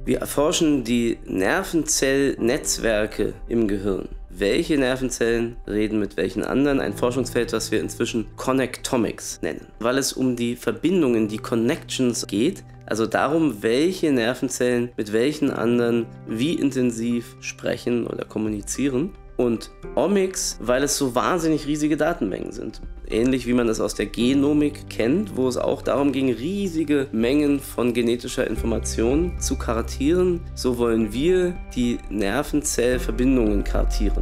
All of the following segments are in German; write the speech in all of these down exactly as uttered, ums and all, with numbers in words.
Wir erforschen die Nervenzellnetzwerke im Gehirn. Welche Nervenzellen reden mit welchen anderen? Ein Forschungsfeld, das wir inzwischen Connectomics nennen, weil es um die Verbindungen, die Connections geht, also darum, welche Nervenzellen mit welchen anderen wie intensiv sprechen oder kommunizieren. Und Omics, weil es so wahnsinnig riesige Datenmengen sind. Ähnlich wie man das aus der Genomik kennt, wo es auch darum ging, riesige Mengen von genetischer Information zu kartieren, so wollen wir die Nervenzellverbindungen kartieren.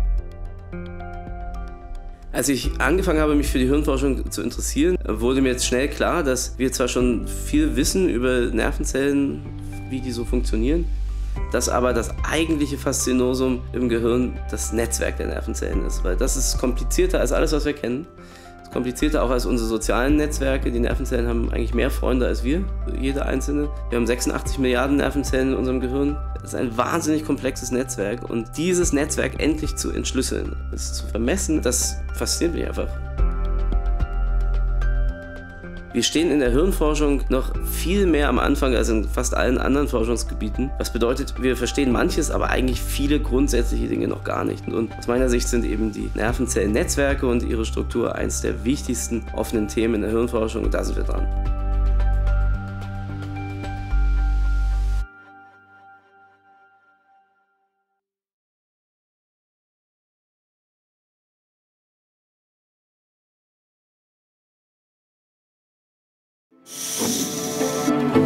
Als ich angefangen habe, mich für die Hirnforschung zu interessieren, wurde mir jetzt schnell klar, dass wir zwar schon viel wissen über Nervenzellen, wie die so funktionieren, dass aber das eigentliche Faszinosum im Gehirn das Netzwerk der Nervenzellen ist, weil das ist komplizierter als alles, was wir kennen. Es ist komplizierter auch als unsere sozialen Netzwerke. Die Nervenzellen haben eigentlich mehr Freunde als wir, jeder einzelne. Wir haben sechsundachtzig Milliarden Nervenzellen in unserem Gehirn. Das ist ein wahnsinnig komplexes Netzwerk und dieses Netzwerk endlich zu entschlüsseln, es zu vermessen, das fasziniert mich einfach. Wir stehen in der Hirnforschung noch viel mehr am Anfang als in fast allen anderen Forschungsgebieten. Was bedeutet, wir verstehen manches, aber eigentlich viele grundsätzliche Dinge noch gar nicht. Und aus meiner Sicht sind eben die Nervenzellennetzwerke und ihre Struktur eines der wichtigsten offenen Themen in der Hirnforschung und da sind wir dran. You